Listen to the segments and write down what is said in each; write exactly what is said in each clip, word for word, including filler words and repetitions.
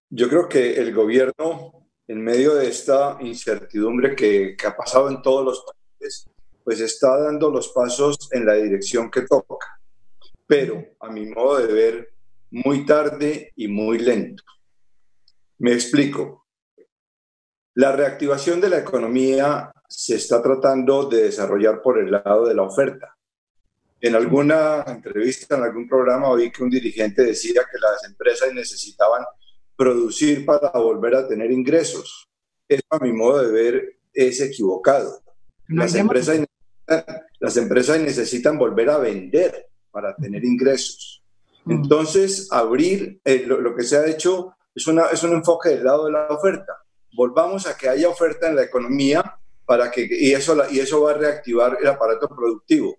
Yo creo que el gobierno, en medio de esta incertidumbre que, que ha pasado en todos los países, pues está dando los pasos en la dirección que toca, pero a mi modo de ver, muy tarde y muy lento. Me explico. La reactivación de la economía se está tratando de desarrollar por el lado de la oferta. En alguna entrevista, en algún programa, oí que un dirigente decía que las empresas necesitaban producir para volver a tener ingresos. Eso, a mi modo de ver, es equivocado. No hay Las demanda. empresas, las empresas necesitan volver a vender para tener ingresos. Mm. Entonces, abrir eh, lo, lo que se ha hecho es, una, es un enfoque del lado de la oferta. Volvamos a que haya oferta en la economía para que, y, eso, y eso va a reactivar el aparato productivo.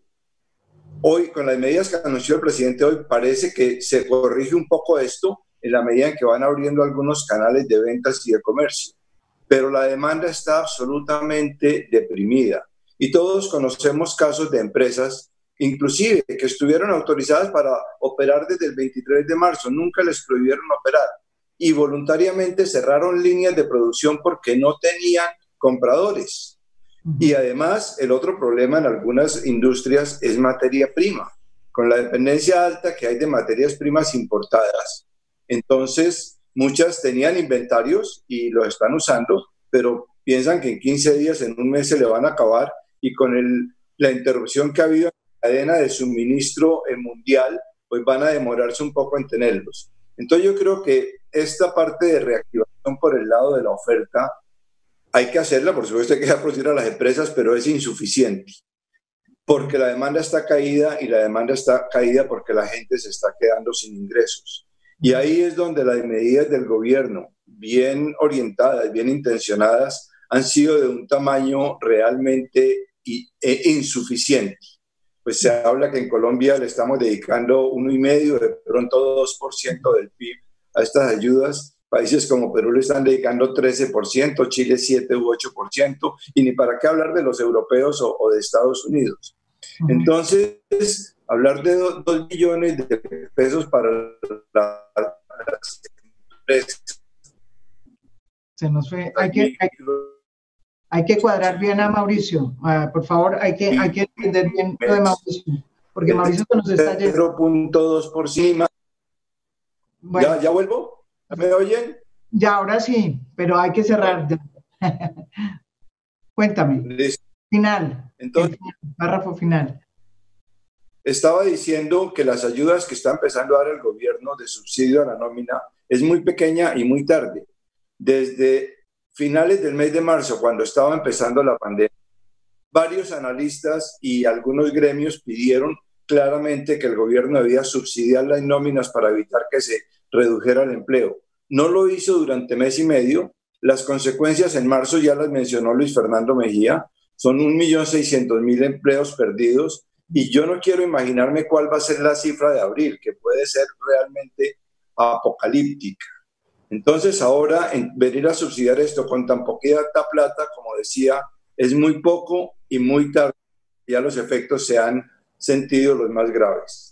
Hoy, con las medidas que anunció el presidente hoy, parece que se corrige un poco esto en la medida en que van abriendo algunos canales de ventas y de comercio. Pero la demanda está absolutamente deprimida. Y todos conocemos casos de empresas, inclusive, que estuvieron autorizadas para operar desde el veintitrés de marzo, nunca les prohibieron operar. Y voluntariamente cerraron líneas de producción porque no tenían compradores. Y además, el otro problema en algunas industrias es materia prima. Con la dependencia alta que hay de materias primas importadas, entonces muchas tenían inventarios y los están usando, pero piensan que en quince días, en un mes se le van a acabar, y con el, la interrupción que ha habido en la cadena de suministro mundial, pues van a demorarse un poco en tenerlos. Entonces yo creo que esta parte de reactivación por el lado de la oferta hay que hacerla, por supuesto hay que producir a las empresas, pero es insuficiente, porque la demanda está caída y la demanda está caída porque la gente se está quedando sin ingresos. Y ahí es donde las medidas del gobierno, bien orientadas, bien intencionadas, han sido de un tamaño realmente insuficiente. Pues se habla que en Colombia le estamos dedicando uno y medio, de pronto dos por ciento del P I B a estas ayudas. Países como Perú le están dedicando trece por ciento, Chile siete u ocho por ciento, y ni para qué hablar de los europeos o, o de Estados Unidos. Entonces, hablar de dos, dos billones de pesos para la, las empresas. Se nos fue. Hay que, hay, hay que cuadrar bien a Mauricio. Uh, por favor, hay que, hay que entender bien lo de Mauricio, porque Mauricio se nos está yendo. cero punto dos por ciento. Bueno. ¿Ya, ¿Ya vuelvo? ¿Me oyen? Ya, ahora sí, pero hay que cerrar. Cuéntame. Listo. Final. Entonces, el párrafo final. Estaba diciendo que las ayudas que está empezando a dar el gobierno de subsidio a la nómina es muy pequeña y muy tarde. Desde finales del mes de marzo, cuando estaba empezando la pandemia, varios analistas y algunos gremios pidieron claramente que el gobierno debía subsidiar las nóminas para evitar que se redujera el empleo. No lo hizo durante mes y medio. Las consecuencias en marzo ya las mencionó Luis Fernando Mejía. Son un millón seiscientos mil empleos perdidos, y yo no quiero imaginarme cuál va a ser la cifra de abril, que puede ser realmente apocalíptica. Entonces ahora en venir a subsidiar esto con tan poquita plata, como decía, es muy poco y muy tarde. Ya los efectos se han sentido los más graves.